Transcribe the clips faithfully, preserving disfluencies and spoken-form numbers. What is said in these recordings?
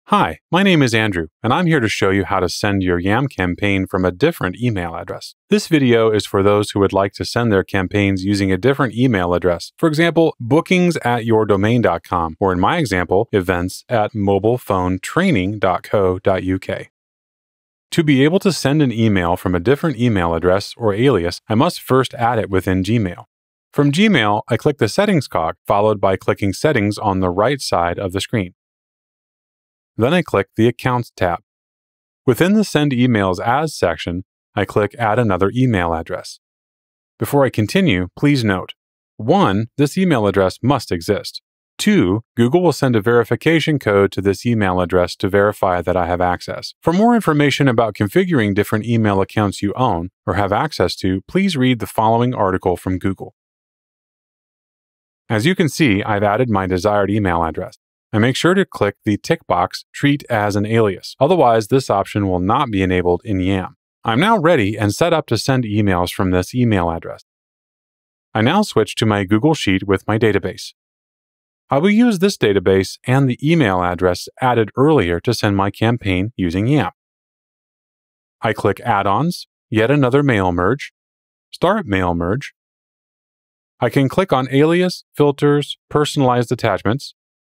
Hi, my name is Andrew, and I'm here to show you how to send your Yam campaign from a different email address. This video is for those who would like to send their campaigns using a different email address. For example, bookings at your domain dot com, or in my example, events at mobile phone training dot co dot U K. To be able to send an email from a different email address or alias, I must first add it within Gmail. From Gmail, I click the Settings cog, followed by clicking Settings on the right side of the screen. Then I click the Accounts tab. Within the Send Emails As section, I click Add another email address. Before I continue, please note: one. This email address must exist. two. Google will send a verification code to this email address to verify that I have access. For more information about configuring different email accounts you own or have access to, please read the following article from Google. As you can see, I've added my desired email address. I make sure to click the tick box, Treat as an alias. Otherwise, this option will not be enabled in Yam. I'm now ready and set up to send emails from this email address. I now switch to my Google Sheet with my database. I will use this database and the email address added earlier to send my campaign using Yam. I click Add-ons, Yet Another Mail Merge, Start Mail Merge. I can click on Alias, Filters, Personalized Attachments.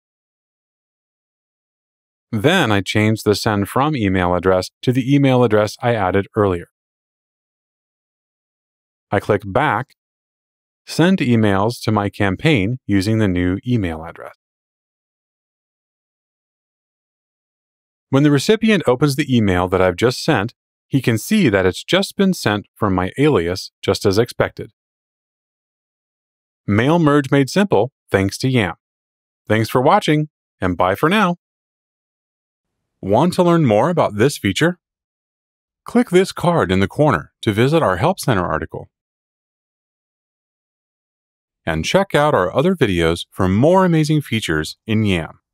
Then I change the Send From email address to the email address I added earlier. I click Back, Send emails to my campaign using the new email address. When the recipient opens the email that I've just sent, he can see that it's just been sent from my alias, just as expected. Mail merge made simple thanks to Yam. Thanks for watching, and bye for now. Want to learn more about this feature? Click this card in the corner to visit our Help Center article. And check out our other videos for more amazing features in Yam.